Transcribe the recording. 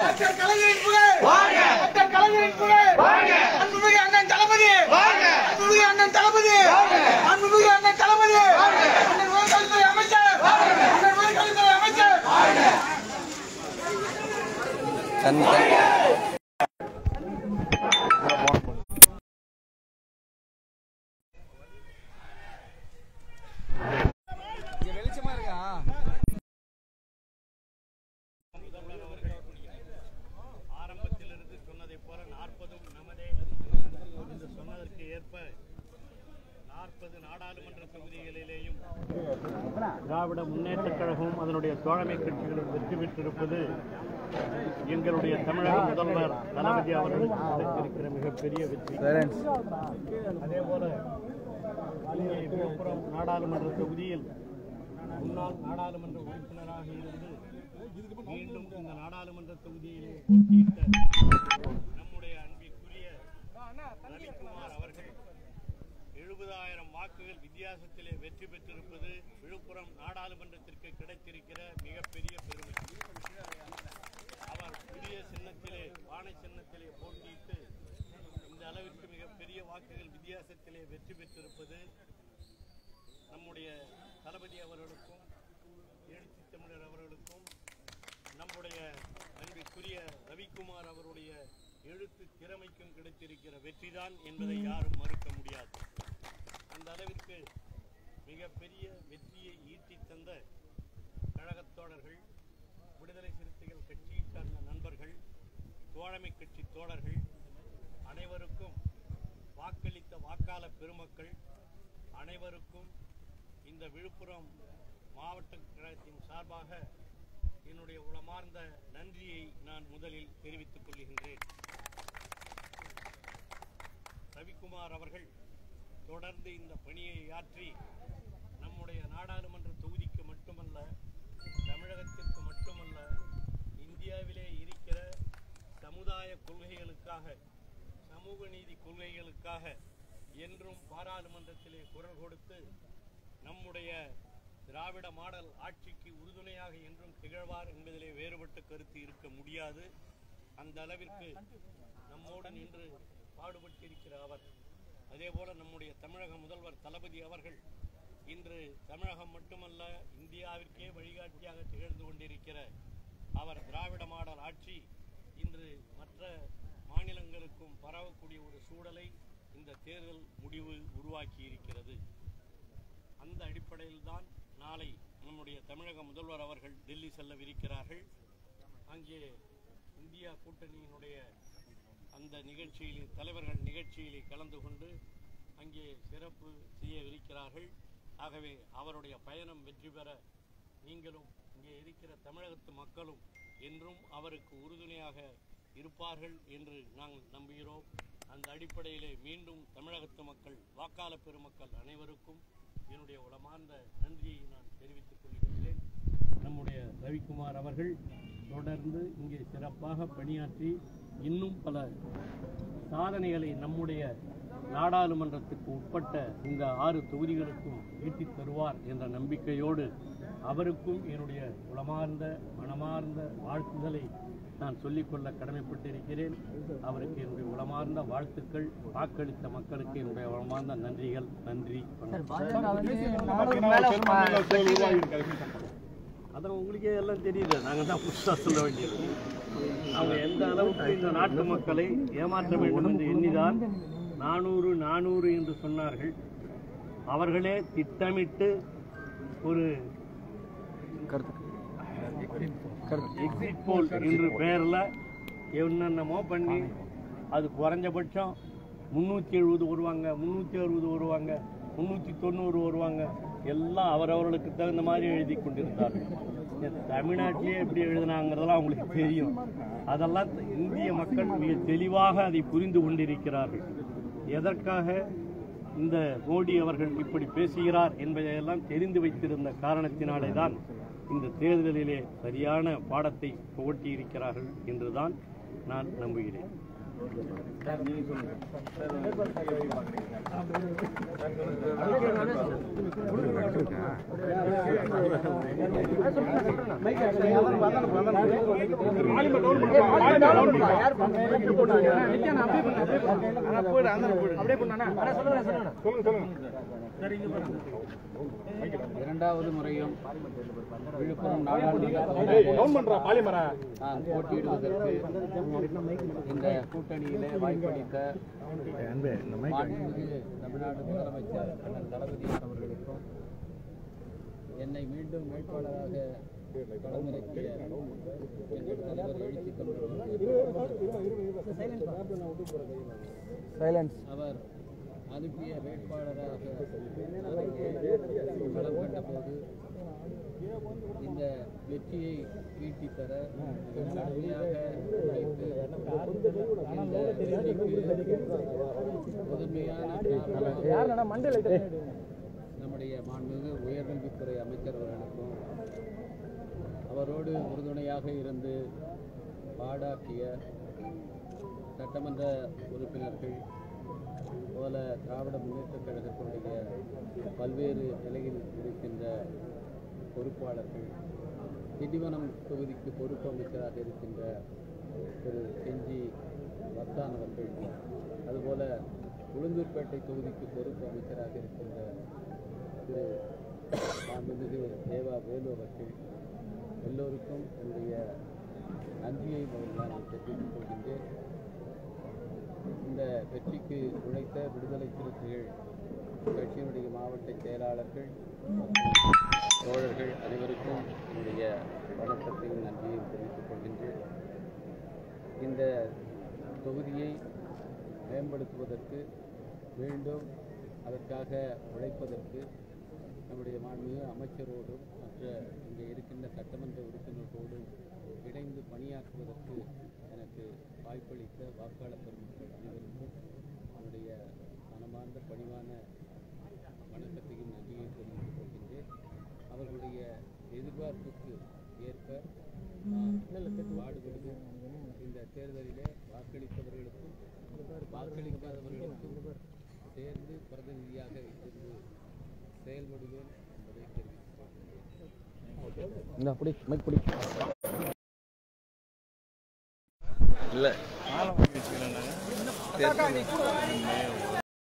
Doctor கலைஞரின் புகழ் வாழ்க! டாக்டர் கலைஞரின் புகழ் வாழ்க! அன்புமிகு அண்ணன் தளபதி வாழ்க! அன்புமிகு அண்ணன் தளபதி வாழ்க! அன்புமிகு அண்ணன் தளபதி வாழ்க! அண்ணன் உயர்கல்வித்துறை அமைச்சர் வாழ்க! அண்ணன் உயர்கல்வித்துறை அமைச்சர் வாழ்க! வெளிச்சமா இருக்கா? ஆரம்பத்திலிருந்து சொன்னதைப் போல 40 நமதே என்று சொன்னதற்கு ஏற்ப 40 நாடாளுமன்ற தொகுதிகளிலேயும் திராவிட முன்னேற்றக் கழகமும் அதனுடைய தோழமை கட்சிகளும் வெற்றி பெற்றிருப்பது எங்களுடைய தமிழக முதல்வர் தளபதி அவர்களுக்கு கிடைத்திருக்கிற மிகப்பெரிய வெற்றி. அதேபோல இங்கே விழுப்புரம் நாடாளுமன்ற தொகுதியில் முன்னாள் நாடாளுமன்ற உறுப்பினராக இருந்து மீண்டும் இந்த நாடாளுமன்ற தொகுதியிலே போட்டியிட்ட நம்முடைய அன்பிற்குரிய ரவிக்குமார் அவர்கள் 70,000 வாக்குகள் வித்தியாசத்திலே வெற்றி பெற்றிருப்பது விழுப்புரம் நாடாளுமன்றத்திற்கு கிடைத்திருக்கிற மிகப்பெரிய பெருமை. அவர் புதிய சின்னத்திலே பானை சின்னத்திலே போட்டியிட்டு இந்த அளவிற்கு மிகப்பெரிய வாக்குகள் வித்தியாசத்திலே வெற்றி பெற்றிருப்பது நம்முடைய தளபதி அவர்களுக்கும் எழுச்சி தமிழர் அவர்களுக்கும் நம்முடைய அன்பிற்குரிய ரவிக்குமார் அவருடைய எழுத்து திறமைக்கும் கிடைத்திருக்கிற வெற்றிதான் என்பதை யாரும் மறுக்க முடியாது. அந்த அளவிற்கு மிகப்பெரிய வெற்றியை ஈட்டி தந்த கழகத் தோழர்கள், விடுதலை சிறுத்தைகள் கட்சியை சார்ந்த நண்பர்கள், தோழமை கட்சி தோழர்கள் அனைவருக்கும், வாக்களித்த வாக்காள பெருமக்கள் அனைவருக்கும் இந்த விழுப்புரம் மாவட்ட கழகத்தின் சார்பாக என்னுடைய உளமார்ந்த நன்றியை நான் முதலில் தெரிவித்துக் கொள்கின்றேன். ரவிக்குமார் அவர்கள் தொடர்ந்து இந்த பணியை ஆற்றி நம்முடைய நாடாளுமன்ற தொகுதிக்கு மட்டுமல்ல, தமிழகத்திற்கு மட்டுமல்ல, இந்தியாவிலே இருக்கிற சமுதாய கொள்கைகளுக்காக, சமூக நீதி கொள்கைகளுக்காக என்றும் பாராளுமன்றத்திலே குரல் கொடுத்து நம்முடைய திராவிட மாடல் ஆட்சிக்கு உறுதுணையாக என்றும் திகழ்வார் என்பதிலே வேறுபட்ட கருத்து இருக்க முடியாது. அந்த அளவிற்கு நம்மோடு நின்று பாடுபட்டிருக்கிற அவர், அதேபோல நம்முடைய தமிழக முதல்வர் தளபதி அவர்கள் இன்று தமிழகம் மட்டுமல்ல இந்தியாவிற்கே வழிகாட்டியாக திகழ்ந்து கொண்டிருக்கிற அவர் திராவிட மாடல் ஆட்சி இன்று மற்ற மாநிலங்களுக்கும் பரவக்கூடிய ஒரு சூழலை இந்த தேர்தல் முடிவு உருவாக்கி இருக்கிறது. அந்த அடிப்படையில் தான் நாளை நம்முடைய தமிழக முதல்வர் அவர்கள் டெல்லி செல்லவிருக்கிறார்கள். அங்கே இந்தியா கூட்டணியினுடைய அந்த நிகழ்ச்சியிலே, தலைவர்கள் நிகழ்ச்சியிலே கலந்து கொண்டு அங்கே சிறப்பு செய்யவிருக்கிறார்கள். ஆகவே அவருடைய பயணம் வெற்றி பெற நீங்களும் இங்கே இருக்கிற தமிழகத்து மக்களும் என்றும் அவருக்கு உறுதுணையாக இருப்பார்கள் என்று நாங்கள் நம்புகிறோம். அந்த அடிப்படையிலே மீண்டும் தமிழகத்து மக்கள், வாக்காள பெருமக்கள் அனைவருக்கும் என்னுடைய உளமார்ந்த நன்றியை நான் தெரிவித்துக் கொள்கின்றேன். நம்முடைய ரவிக்குமார் அவர்கள் தொடர்ந்து இங்கே சிறப்பாக பணியாற்றி இன்னும் பல சாதனைகளை நம்முடைய நாடாளுமன்றத்துக்கு உட்பட்ட இந்த 6 தொகுதிகளுக்கும் ஈட்டித் தருவார் என்ற நம்பிக்கையோடு அவருக்கும் என்னுடைய உளமார்ந்த மனமார்ந்த வாழ்த்துதலை நான் சொல்லிக்கொள்ள கடமைப்பட்டிருக்கிறேன். அவருக்கு என்னுடைய உளமார்ந்த வாழ்த்துக்கள், வாக்களித்த மக்களுக்கு என்னுடைய உளமார்ந்த நன்றிகள். நன்றி. அதான் உங்களுக்கே எல்லாம் தெரியுது, நாங்கள் தான் புதுசாக சொல்ல வேண்டியது. அவங்க எந்த அளவுக்கு இந்த நாட்டு மக்களை ஏமாற்ற வேண்டும் என்று எண்ணிதான் 400 என்று சொன்னார்கள். அவர்களே திட்டமிட்டு ஒரு எக்ஸிட் போல் என்ற பெயரில் என்னென்னமோ பண்ணி அது குறைஞ்சபட்சம் 370 வருவாங்க, 360 வருவாங்க, 390 வருவாங்க, எல்லாம் அவரவர்களுக்கு தகுந்த மாதிரி எழுதி கொண்டிருந்தார்கள். தமிழ்நாட்டிலே எப்படி எழுதினாங்கிறதெல்லாம் அவங்களுக்கு தெரியும். அதெல்லாம் இந்திய மக்கள் மிக தெளிவாக அதை புரிந்து கொண்டிருக்கிறார்கள். எதற்காக இந்த மோடி அவர்கள் இப்படி பேசுகிறார் என்பதையெல்லாம் தெரிந்து வைத்திருந்த காரணத்தினாலே தான் இந்த தேர்தலிலே சரியான பாடத்தை புகட்டியிருக்கிறார்கள் என்றுதான் நான் நம்புகிறேன். இரண்டாவது முறையும் விழுப்புரம் நாடாளுமன்ற நான் போட்டியிடுவதற்கு இந்த கூட்டணியிலே வாய்ப்பளித்த மாண்புமிகு தமிழ்நாடு முதலமைச்சர் அண்ணன் தளபதியார் அவர்களுக்கும் என்னை மீண்டும் வேட்பாளராக களமிறக்கிய எங்கள் தலைவர் எழுச்சிக் அவர் அனுப்பிய வேட்பாளராக களம் கண்டபோது இந்த வெற்றியை ஈட்டித்தர கடுமையாக உழைத்து இந்த வெற்றிக்கு முதன்மையான நம்முடைய மாண்புமிகு உயர்கல்வித்துறை அமைச்சர் அவர்களுக்கும் அவரோடு உறுதுணையாக இருந்து பாடாக்கிய சட்டமன்ற உறுப்பினர்கள் போல திராவிட முன்னேற்றக் கழகத்தினுடைய பல்வேறு நிலையில் இருக்கின்ற பொறுப்பாளர்கள், திண்டிவனம் தொகுதிக்கு பொறுப்பு அமைச்சராக இருக்கின்ற திரு செஞ்சி வத்தான் அவர்கள், அதுபோல உளுந்தூர்பேட்டை தொகுதிக்கு பொறுப்பு அமைச்சராக இருக்கின்ற திரு மாண்புமிகு தேவா வேலு அவர்கள் எல்லோருக்கும் என்னுடைய நன்றியை நான் தெரிவித்துக் கொள்கின்றேன். இந்த வெற்றிக்கு உழைத்த விடுதலை சிறுத்தைகள் கட்சியினுடைய மாவட்ட செயலாளர்கள் மற்றும் தோழர்கள் அனைவருக்கும் என்னுடைய வணக்கத்தையும் நன்றியையும் தெரிவித்துக் கொள்கின்றேன். இந்த தொகுதியை மேம்படுத்துவதற்கு மீண்டும் அதற்காக உழைப்பதற்கு நம்முடைய மாண்புமிகு அமைச்சரோடும் மற்ற இங்கே இருக்கின்ற சட்டமன்ற உறுப்பினர்களோடும் இணைந்து பணியாற்றுவதற்கு எனக்கு வாய்ப்பளித்த வாக்காளர் பெருமக்கள் அனைவருக்கும் என்னுடைய மனமார்ந்த பணிவான வணக்கத்தையும் நன்றியையும் தெரிவித்துக் கொள்கின்றேன். அவர்களுடைய எதிர்பார்ப்புக்கு ஏற்ப பாடுபட்டு இந்த தேர்தலிலே வாக்களித்தவர்களுக்கும் வாக்களிக்காதவர்களுக்கும் சேர்ந்து பிரதிநிதியாக இருந்து செயல்படுவேன் என்பதை தெரிவித்துக் கொள்கிறேன்.